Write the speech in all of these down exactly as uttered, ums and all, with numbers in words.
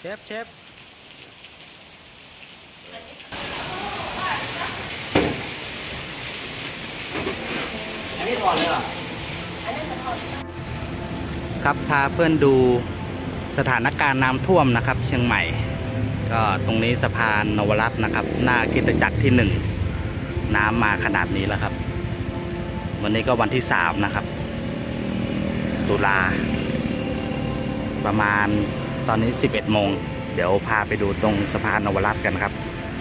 ฟเชฟอันนี้ถอดเลยเหรอครับพาเพื่อนดูสถานการณ์น้ำท่วมนะครับเชียงใหม่ก็ตรงนี้สะพานนวรัตน์นะครับหน้าคริสตจักรที่หนึ่งน้ำมาขนาดนี้แล้วครับวันนี้ก็วันที่สามนะครับตุลาประมาณตอนนี้สิบเอ็ดโมงเดี๋ยวพาไปดูตรงสะพานนวรัตน์กันครับ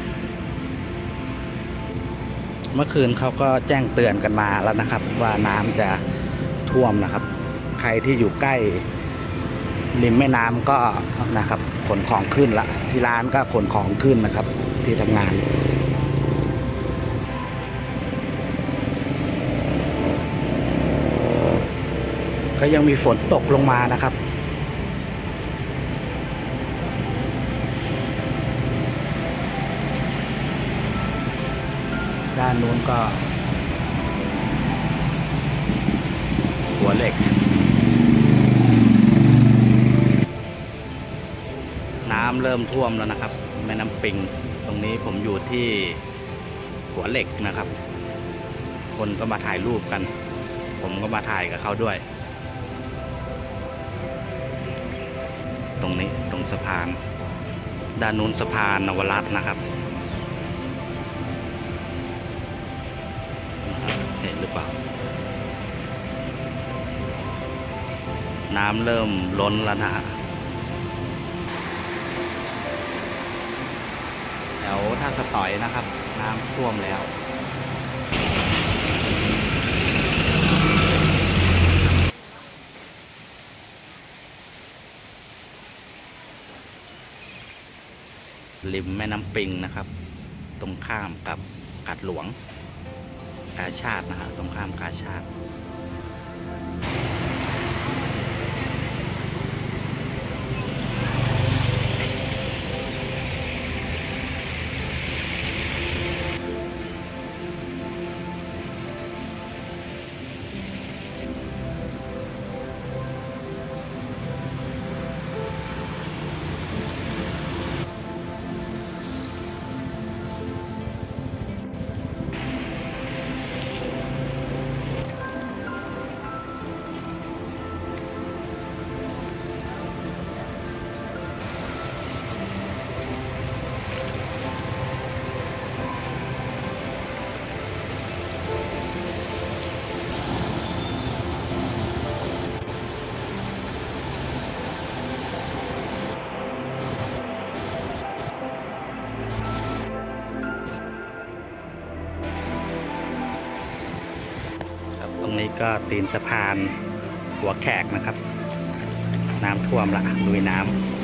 เมื่อคืนเขาก็แจ้งเตือนกันมาแล้วนะครับว่าน้ำจะท่วมนะครับใครที่อยู่ใกล้ริมแม่น้ำก็นะครับขนของขึ้นละที่ร้านก็ขนของขึ้นนะครับที่ทำงานก็ยังมีฝนตกลงมานะครับด้านนู้นก็หัวเหล็กน้ำเริ่มท่วมแล้วนะครับแม่น้ำปิงตรงนี้ผมอยู่ที่หัวเหล็กนะครับคนก็มาถ่ายรูปกันผมก็มาถ่ายกับเขาด้วยตรงนี้ตรงสะพานด้านนู้นสะพานนวรัตน์นะครับเห็นหรือเปล่าน้ำเริ่มล้นแล้วนะฮะแถวท่าสตอยนะครับน้ำท่วมแล้วริมแม่น้ำปิงนะครับตรงข้ามกับกาดหลวงกาชาดนะฮะตรงข้ามกาชาดตรงนี้ก็ตีนสะพานหัวแขกนะครับน้ำท่วมละลุยน้ำ